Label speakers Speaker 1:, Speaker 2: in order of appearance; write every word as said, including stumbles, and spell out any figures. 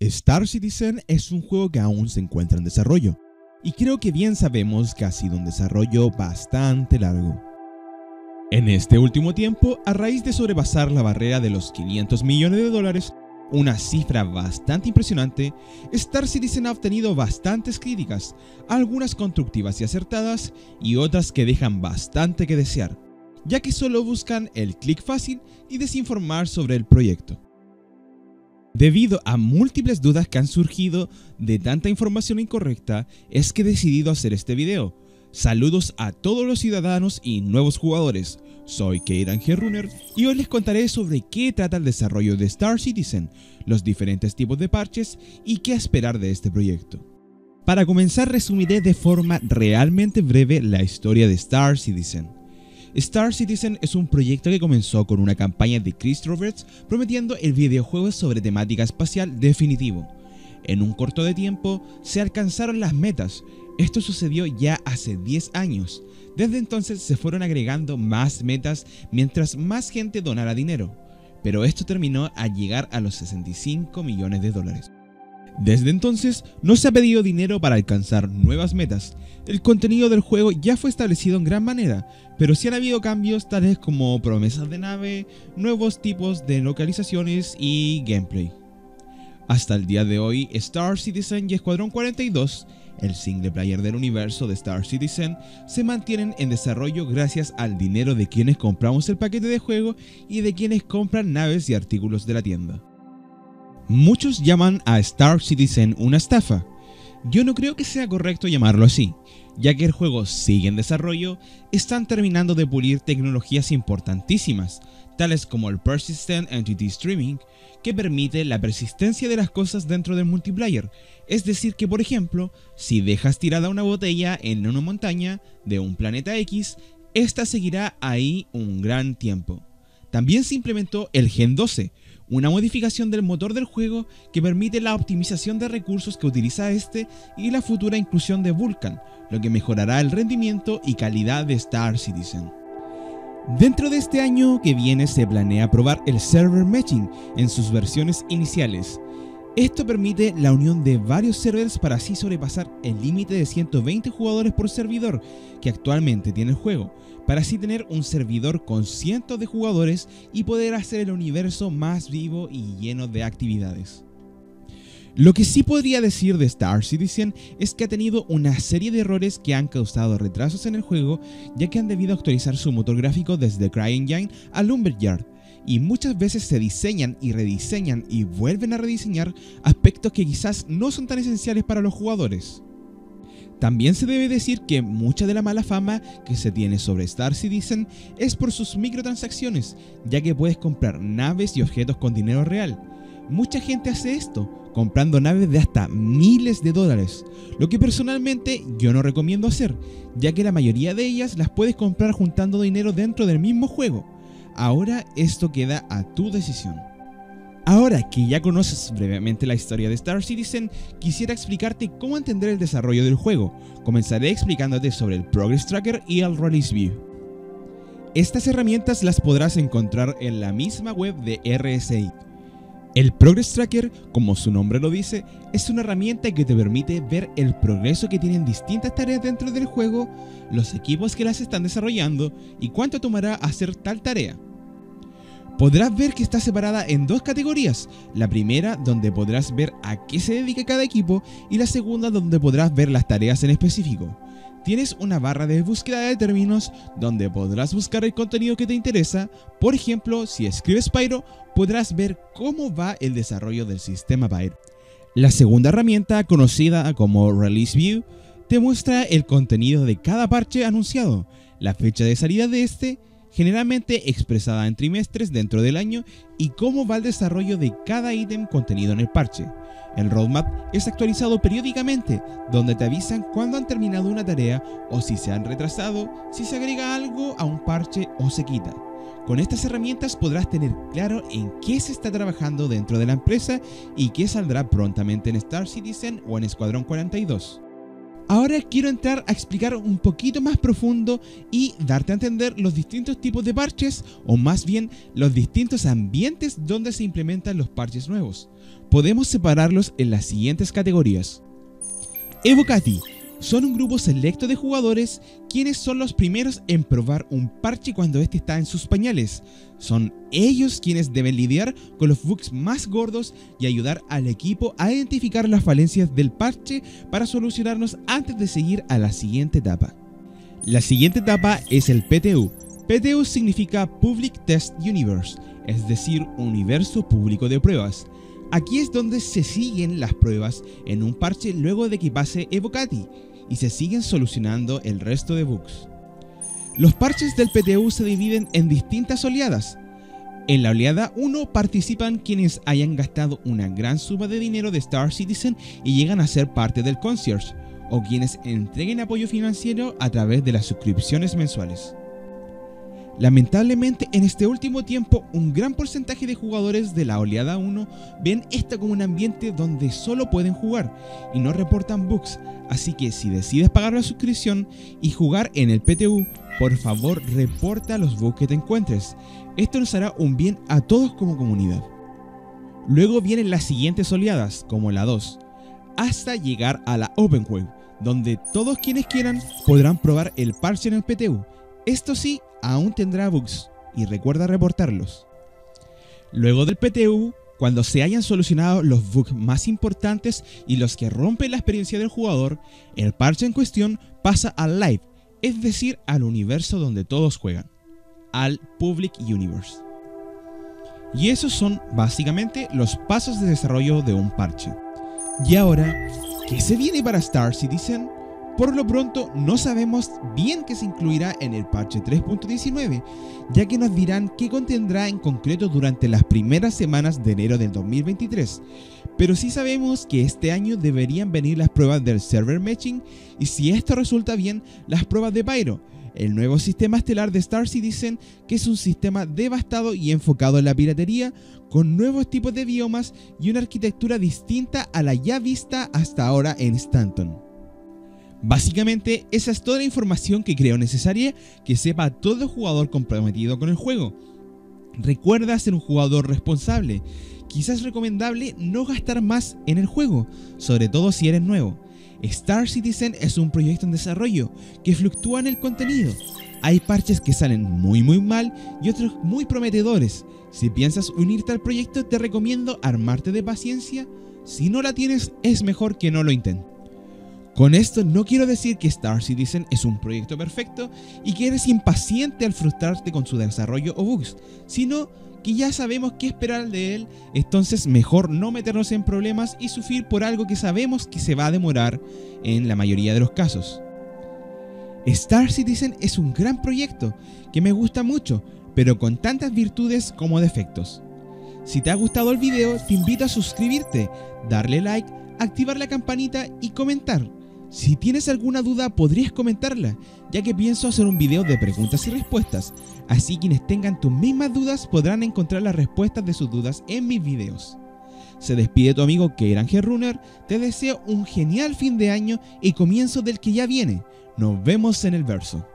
Speaker 1: Star Citizen es un juego que aún se encuentra en desarrollo, y creo que bien sabemos que ha sido un desarrollo bastante largo. En este último tiempo, a raíz de sobrepasar la barrera de los quinientos millones de dólares, una cifra bastante impresionante, Star Citizen ha obtenido bastantes críticas, algunas constructivas y acertadas, y otras que dejan bastante que desear, ya que solo buscan el clic fácil y desinformar sobre el proyecto. Debido a múltiples dudas que han surgido de tanta información incorrecta, es que he decidido hacer este video. Saludos a todos los ciudadanos y nuevos jugadores, soy Keiran G-Runner y hoy les contaré sobre qué trata el desarrollo de Star Citizen, los diferentes tipos de parches y qué esperar de este proyecto. Para comenzar, resumiré de forma realmente breve la historia de Star Citizen. Star Citizen es un proyecto que comenzó con una campaña de Chris Roberts prometiendo el videojuego sobre temática espacial definitivo. En un corto de tiempo se alcanzaron las metas. Esto sucedió ya hace diez años. Desde entonces se fueron agregando más metas mientras más gente donara dinero, pero esto terminó al llegar a los sesenta y cinco millones de dólares. Desde entonces no se ha pedido dinero para alcanzar nuevas metas. El contenido del juego ya fue establecido en gran manera, pero sí han habido cambios tales como promesas de nave, nuevos tipos de localizaciones y gameplay. Hasta el día de hoy, Star Citizen y Escuadrón cuarenta y dos, el single player del universo de Star Citizen, se mantienen en desarrollo gracias al dinero de quienes compramos el paquete de juego y de quienes compran naves y artículos de la tienda. Muchos llaman a Star Citizen una estafa. Yo no creo que sea correcto llamarlo así, ya que el juego sigue en desarrollo, están terminando de pulir tecnologías importantísimas, tales como el Persistent Entity Streaming, que permite la persistencia de las cosas dentro del multiplayer. Es decir que, por ejemplo, si dejas tirada una botella en una montaña de un planeta X, esta seguirá ahí un gran tiempo. También se implementó el Gen doce, una modificación del motor del juego que permite la optimización de recursos que utiliza este y la futura inclusión de Vulkan, lo que mejorará el rendimiento y calidad de Star Citizen. Dentro de este año que viene se planea probar el Server Matching en sus versiones iniciales. Esto permite la unión de varios servers para así sobrepasar el límite de ciento veinte jugadores por servidor que actualmente tiene el juego, para así tener un servidor con cientos de jugadores y poder hacer el universo más vivo y lleno de actividades. Lo que sí podría decir de Star Citizen es que ha tenido una serie de errores que han causado retrasos en el juego, ya que han debido actualizar su motor gráfico desde CryEngine a Lumberyard, y muchas veces se diseñan y rediseñan y vuelven a rediseñar aspectos que quizás no son tan esenciales para los jugadores. También se debe decir que mucha de la mala fama que se tiene sobre Star Citizen es por sus microtransacciones, ya que puedes comprar naves y objetos con dinero real. Mucha gente hace esto, comprando naves de hasta miles de dólares, lo que personalmente yo no recomiendo hacer, ya que la mayoría de ellas las puedes comprar juntando dinero dentro del mismo juego. Ahora esto queda a tu decisión. Ahora que ya conoces brevemente la historia de Star Citizen, quisiera explicarte cómo entender el desarrollo del juego. Comenzaré explicándote sobre el Progress Tracker y el Release View. Estas herramientas las podrás encontrar en la misma web de R S I. El Progress Tracker, como su nombre lo dice, es una herramienta que te permite ver el progreso que tienen distintas tareas dentro del juego, los equipos que las están desarrollando y cuánto tomará hacer tal tarea. Podrás ver que está separada en dos categorías, la primera donde podrás ver a qué se dedica cada equipo y la segunda donde podrás ver las tareas en específico. Tienes una barra de búsqueda de términos donde podrás buscar el contenido que te interesa. Por ejemplo, si escribes Pyro, podrás ver cómo va el desarrollo del sistema Pyro. La segunda herramienta, conocida como Release View, te muestra el contenido de cada parche anunciado, la fecha de salida de este, generalmente expresada en trimestres dentro del año, y cómo va el desarrollo de cada ítem contenido en el parche. El roadmap es actualizado periódicamente, donde te avisan cuándo han terminado una tarea o si se han retrasado, si se agrega algo a un parche o se quita. Con estas herramientas podrás tener claro en qué se está trabajando dentro de la empresa y qué saldrá prontamente en Star Citizen o en Escuadrón cuarenta y dos. Ahora quiero entrar a explicar un poquito más profundo y darte a entender los distintos tipos de parches, o más bien los distintos ambientes donde se implementan los parches nuevos. podemos separarlos en las siguientes categorías. Evocati son un grupo selecto de jugadores quienes son los primeros en probar un parche cuando este está en sus pañales. Son ellos quienes deben lidiar con los bugs más gordos y ayudar al equipo a identificar las falencias del parche para solucionarlos antes de seguir a la siguiente etapa. La siguiente etapa es el P T U. P T U significa Public Test Universe, es decir, universo público de pruebas. Aquí es donde se siguen las pruebas en un parche luego de que pase Evocati y se siguen solucionando el resto de bugs. Los parches del P T U se dividen en distintas oleadas. En la oleada uno participan quienes hayan gastado una gran suma de dinero de Star Citizen y llegan a ser parte del concierge, o quienes entreguen apoyo financiero a través de las suscripciones mensuales. Lamentablemente, en este último tiempo, un gran porcentaje de jugadores de la oleada uno ven esta como un ambiente donde solo pueden jugar y no reportan bugs, así que si decides pagar la suscripción y jugar en el P T U, por favor reporta los bugs que te encuentres. Esto nos hará un bien a todos como comunidad. Luego vienen las siguientes oleadas, como la dos, hasta llegar a la Open Wave, donde todos quienes quieran podrán probar el parche en el P T U. Esto sí, aún tendrá bugs, y recuerda reportarlos. Luego del P T U, cuando se hayan solucionado los bugs más importantes y los que rompen la experiencia del jugador, el parche en cuestión pasa al Live, es decir, al universo donde todos juegan, al Public Universe. Y esos son básicamente los pasos de desarrollo de un parche. Y ahora, ¿qué se viene para Star Citizen? Por lo pronto, no sabemos bien qué se incluirá en el parche tres punto diecinueve, ya que nos dirán qué contendrá en concreto durante las primeras semanas de enero del dos mil veintitrés, pero sí sabemos que este año deberían venir las pruebas del server matching y, si esto resulta bien, las pruebas de Pyro, el nuevo sistema estelar de Star Citizen, que es un sistema devastado y enfocado en la piratería, con nuevos tipos de biomas y una arquitectura distinta a la ya vista hasta ahora en Stanton. Básicamente, esa es toda la información que creo necesaria que sepa todo jugador comprometido con el juego. Recuerda ser un jugador responsable. Quizás es recomendable no gastar más en el juego, sobre todo si eres nuevo. Star Citizen es un proyecto en desarrollo que fluctúa en el contenido. Hay parches que salen muy muy mal y otros muy prometedores. Si piensas unirte al proyecto, te recomiendo armarte de paciencia. Si no la tienes, es mejor que no lo intentes. Con esto no quiero decir que Star Citizen es un proyecto perfecto y que eres impaciente al frustrarte con su desarrollo o bugs, sino que ya sabemos qué esperar de él, entonces mejor no meternos en problemas y sufrir por algo que sabemos que se va a demorar en la mayoría de los casos. Star Citizen es un gran proyecto que me gusta mucho, pero con tantas virtudes como defectos. Si te ha gustado el video, te invito a suscribirte, darle like, activar la campanita y comentar. Si tienes alguna duda, podrías comentarla, ya que pienso hacer un video de preguntas y respuestas, así quienes tengan tus mismas dudas podrán encontrar las respuestas de sus dudas en mis videos. Se despide tu amigo Keiran G. Runner, te deseo un genial fin de año y comienzo del que ya viene. Nos vemos en el verso.